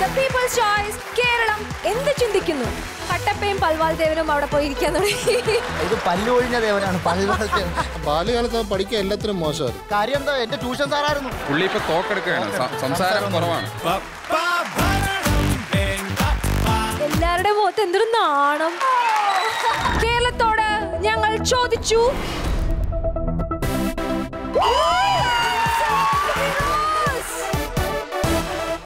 The People's Choice Keralam എന്ത് ചിന്തിക്കുന്നു? കട്ടപ്പയും പൽവാൾ ദേവനും അവിടെ പോയിരിക്കാൻ തുടങ്ങി. ഇത് പല്ലുകൊഴിഞ്ഞ ദേവനാണ്. ബാല്യകാലത്ത് പഠിക്കാൻ എല്ലാത്തിനും മോശമായിരുന്നു. കാര്യം എന്താ? എന്റെ ട്യൂഷൻ സാറായിരുന്നു. പുള്ളി ഇപ്പൊ തോക്കെടുക്കുകയാണ്, സംസാരം കുറവാണ്. എല്ലാവരുടെ മുഖത്ത് എന്തൊരു നാണം. കേരളത്തോട് ഞങ്ങൾ ചോദിച്ചു.